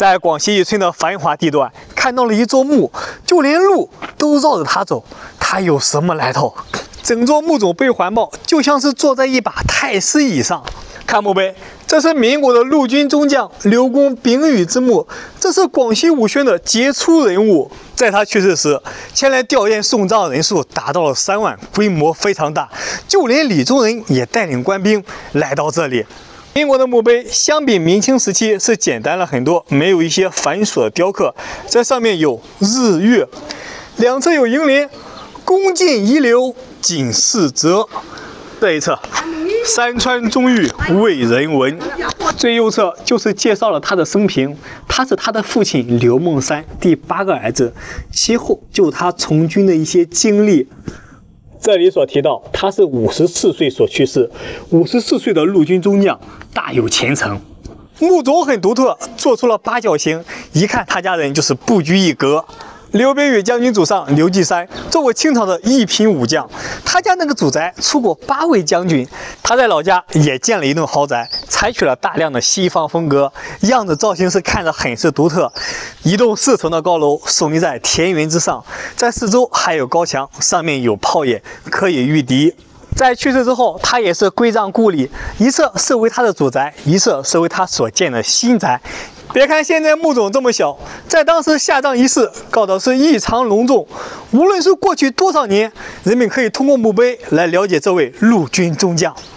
在广西宜春的繁华地段，看到了一座墓，就连鹿都绕着它走，它有什么来头？整座墓冢被环抱，就像是坐在一把太师椅上。看墓碑，这是民国的陆军中将刘公丙宇之墓，这是广西武宣的杰出人物。在他去世时，前来吊唁送葬人数达到了3万，规模非常大，就连李宗仁也带领官兵来到这里。民国的墓碑相比明清时期是简单了很多，没有一些繁琐的雕刻，在上面有日月，两侧有楹联，恭敬遗留警示则。这一侧山川中玉为人闻，最右侧就是介绍了他的生平，他是他的父亲刘梦山第8个儿子，其后就他从军的一些经历。这里所提到，他是54岁所去世，54岁的陆军中将，大有前程。墓冢很独特，做出了8角形，一看他家人就是不拘一格。刘秉宇将军祖上刘继山作为清朝的一品武将，他家那个祖宅出过8位将军。他在老家也建了一栋豪宅，采取了大量的西方风格，样子造型是看着很是独特。一栋4层的高楼耸立在田园之上，在四周还有高墙，上面有炮眼可以御敌。在去世之后，他也是归葬故里，一侧是为他的祖宅，一侧是为他所建的新宅。别看现在墓冢这么小，在当时下葬仪式搞的是异常隆重。无论是过去多少年，人们可以通过墓碑来了解这位陆军中将。